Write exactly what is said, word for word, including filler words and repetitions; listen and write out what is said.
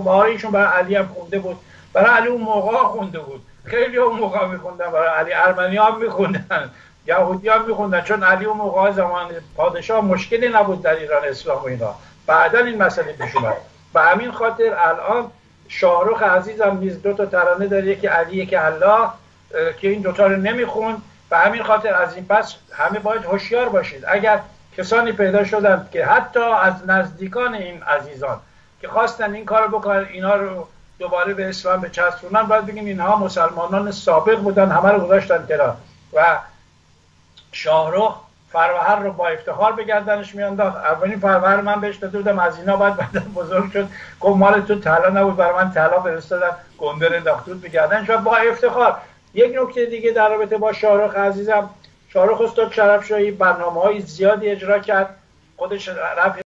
خب آره ایشون برای علی هم خونده بود، برای علی اون موقع خونده بود، خیلی اون موقع میخوندن برای علی، ارمنی ها میخوندن، یهودی ها میخوندن، چون علی اون موقع زمان پادشاه مشکلی نبود در ایران اسلام و اینا، بعدا این مسئله پیش اومد. به همین خاطر الان شاهرخ عزیزم نیز دو تا ترانه داره، یکی علی یکی الله، که این دوتا رو نمیخون. به همین خاطر از این پس همه باید هوشیار باشید. اگر کسانی پیدا شدند که حتی از نزدیکان این عزیزان که خواستن این کار بکنن، اینا رو دوباره به اسلام بچسبونن، باید بگیم اینها مسلمانان سابق بودن، همه رو گذاشتن کنار و شاهرخ فروهر رو با افتخار به گردنش میانداخت. اولین فروهر من بهش داده بودم از اینا، بعد بعدا بزرگ شد گفت مال تو طلا نبود، برای من طلا فرستادن، گنده انداخت بود به گردنش و با افتخار. یک نکته دیگه در رابطه با شاهرخ عزیزم، شاهرخ استاد شرفشاهی برنامه‌های زیادی اجرا کرد، خودش رفت